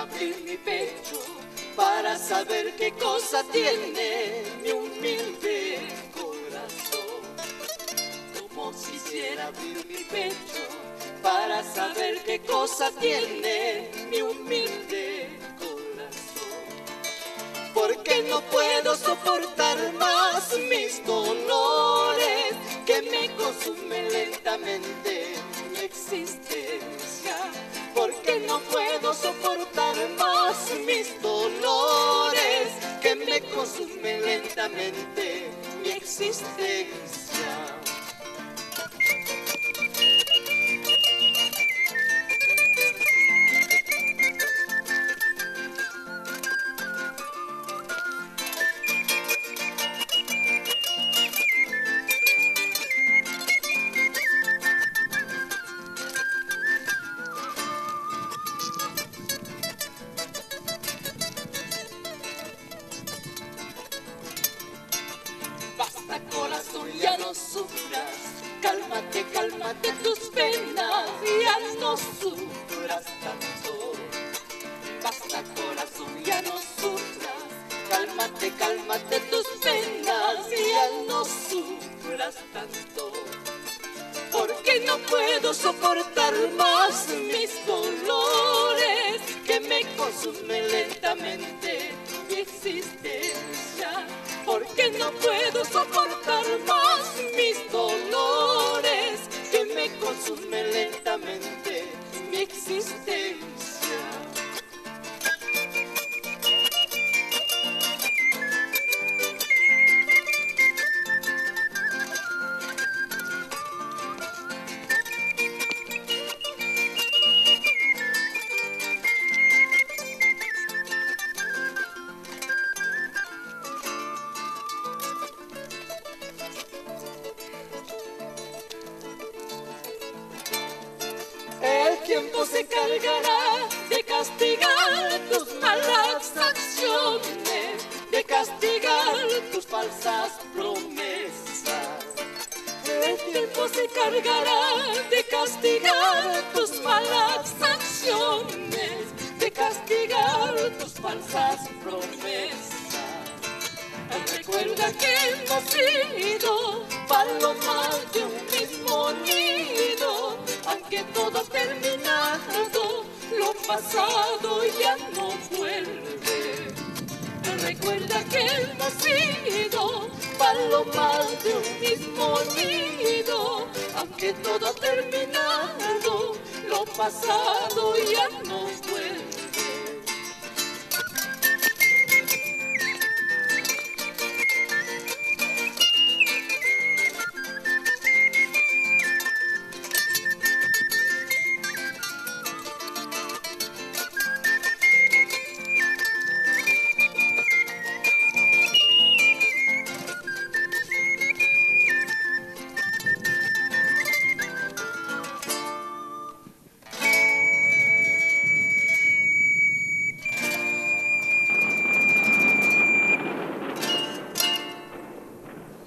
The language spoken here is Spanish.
abrir mi pecho para saber qué cosa tiene mi humilde corazón. Como quisiera abrir mi pecho para saber qué cosa tiene mi humilde corazón. Porque no puedo soportar más mis dolores que me consumen lentamente mi existencia. Porque no puedo soportar más mis dolores que me consumen lentamente mi existencia. Basta, corazón, ya no sufras, cálmate, cálmate tus penas, ya no sufras tanto. Basta, corazón, ya no sufras, cálmate, cálmate tus penas, ya no sufras tanto. Porque no puedo soportar más mis dolores que me consumen lentamente mi existencia. Porque no puedo soportar más mis dolores que me consumen lentamente mi existencia. El tiempo se encargará de castigar tus malas acciones, de castigar tus falsas promesas. El tiempo se encargará de castigar tus malas acciones, de castigar tus falsas promesas. Recuerda que hemos sido palomas de un mismo nido, aunque todo ha terminado, lo pasado ya no vuelve. Recuerda que hemos sido palomas de un mismo nido, aunque todo ha terminado, lo pasado ya no vuelve.